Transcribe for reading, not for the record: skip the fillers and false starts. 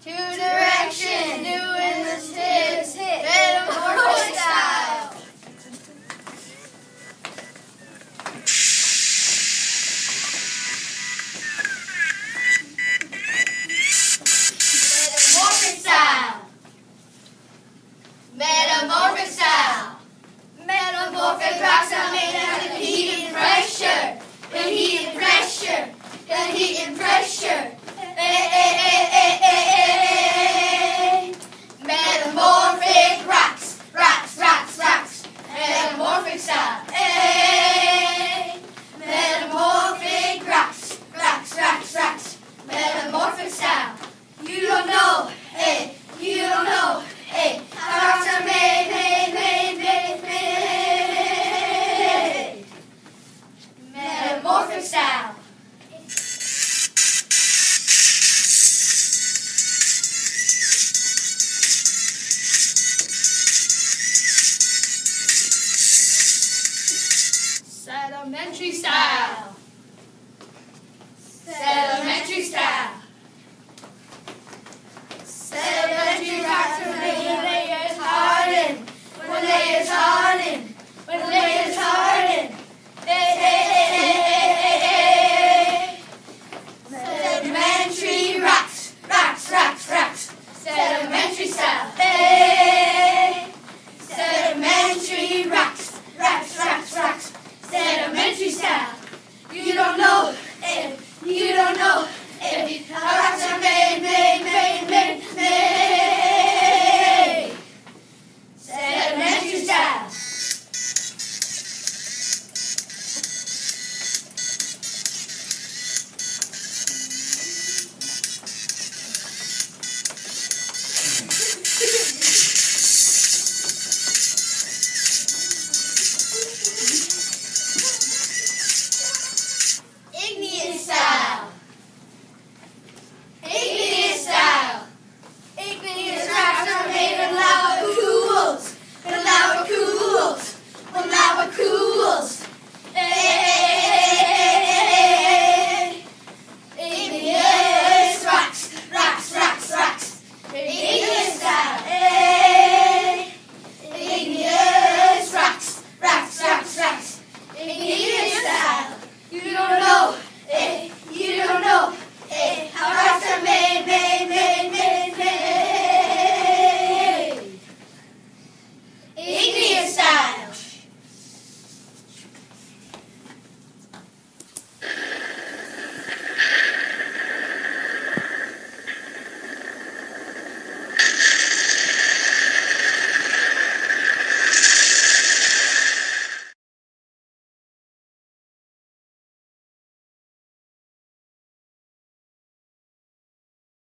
Two directions, doing this hit, Metamorphic Style. Metamorphic Style. Metamorphic Style. Metamorphic rocks are made out of heat and pressure. And heat and pressure. And heat and pressure. Metamorphic rocks, rocks, rocks, rocks. Metamorphic Style. Metamorphic rocks, rocks, rocks, rocks. Metamorphic Style. You don't know, you don't know, how rocks are made. Metamorphic Style. Sedimentary Style.